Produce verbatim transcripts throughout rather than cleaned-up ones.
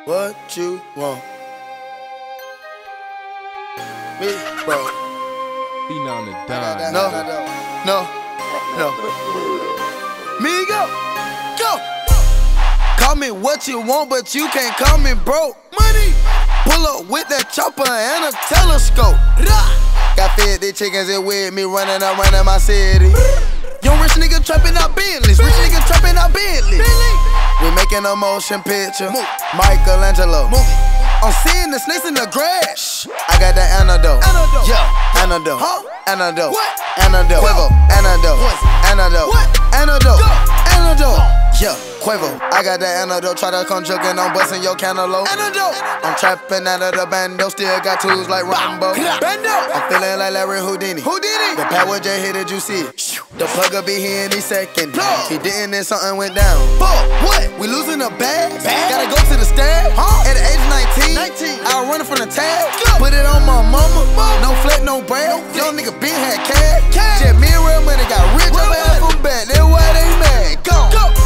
what you want. Me, bro. Be on the dime. No, no, no. Me go, go. Call me what you want, but you can't call me broke. Money. Pull up with that chopper and a telescope. Got fed the chickens and with me running around in my city. Young rich nigga trapping out Bentleys, rich nigga trapping out Bentleys. We making a motion picture, Michelangelo. I'm seeing the snakes in the grass. I got that antidote, yeah, antidote, antidote, antidote, Quavo, antidote, antidote, antidote, antidote, yeah, Quavo. I got that antidote. Try to come joking, I'm busting your cantaloupe. Antidote. I'm trapping out of the bando, still got tools like Rambo. I'm feeling like Larry Houdini. Houdini. The power J hit it, you see it. The plug'll be here any second. He didn't, then something went down. What? We losing the bags? Gotta go to the stab. At the age nineteen, I was running from the tag. Put it on my mama. No flat, no brand. Young nigga been had cash. Just me and real money got rich off the alphabet. That's why they mad. Go.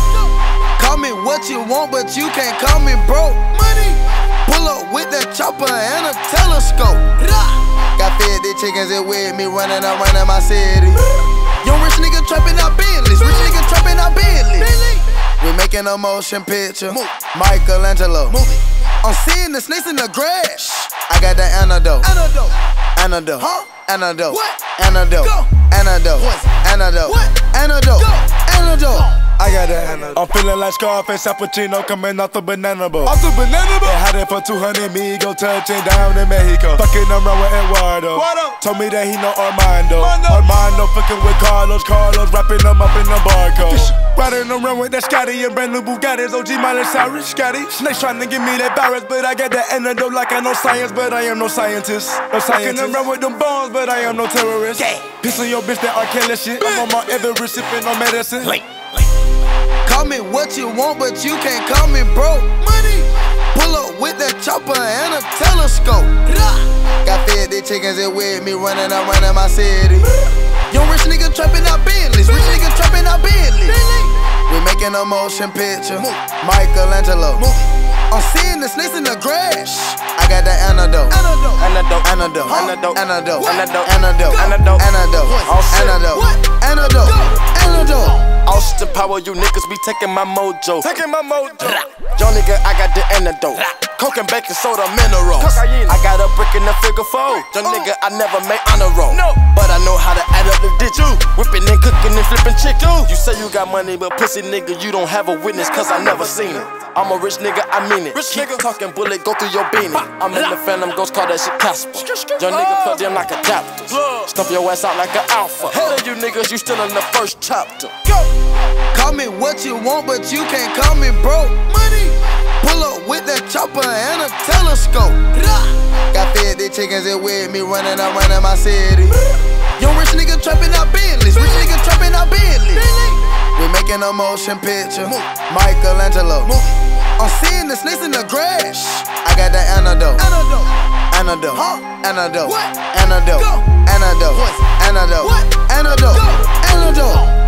Call me what you want, but you can't call me broke. Money. Pull up with that chopper and a telescope. Got fed the chickens and with me running around in my city. Young rich nigga trapping out Bentleys, rich nigga trapping out Bentleys. We making a motion picture, Michelangelo. I'm seeing the snakes in the grass. I got that antidote, antidote, antidote, antidote, antidote, antidote, antidote, antidote. I got that antidote. I'm feeling like Scarface, Al Pacino coming off the banana boat. Off the banana boat. They had it for two hundred Migo, touching down in Mexico. Fucking around with Eduardo. Told me that he know Armando. Armando, Armando fucking with Carlos. Carlos wrapping them up in the barcode. Riding around with that Scotty and brand new Bugattis. O G Miley Cyrus, Scotty. Snakes trying to give me that virus, but I got that antidote like I know science, but I am no scientist. No scientist. Fucking around with them bombs, but I am no terrorist. Yeah. Pissing your bitch that R. Kelly shit. I'm on my Everest sipping on medicine. Late. Call me what you want, but you can't call me broke. Money. Pull up with that chopper and a telescope. Got fed the chickens and with me running around in my city. Young rich nigga trapping out Bentleys, rich nigga trapping out Bentleys. We making a motion picture, Michelangelo. I'm seeing the snakes in the grass. I got that antidote, antidote, antidote, antidote, antidote, antidote, antidote, antidote, antidote, antidote, antidote. Austin Power, you niggas be taking my mojo. Taking my mojo. Young nigga, I got the antidote. Coke and baking soda minerals. I got a brick in the figure four. Young nigga, I never made honor roll. No. But I know how to add up the digits. Whipping and cooking and flipping chicken. You say you got money, but pussy nigga, you don't have a witness, cause I never seen it. I'm a rich nigga, I mean it. Rich Keep nigga talking bullet, go through your beanie. I'm in the Phantom Ghost, call that shit Casper. Young nigga plugged in like adapters. Stomp your ass out like an alpha. Hell of you niggas, you still in the first chapter. Go. Call me what you want, but you can't call me broke. Money. Pull up with that chopper and a telescope. Got fed the chickens and with me running around in my city. Young rich nigga trapping out Bentleys, rich nigga trapping out Bentleys. We making a motion picture, Michelangelo. I'm seeing the snakes in the grass. I got that antidote, antidote, antidote, antidote, antidote, antidote, antidote, antidote, antidote.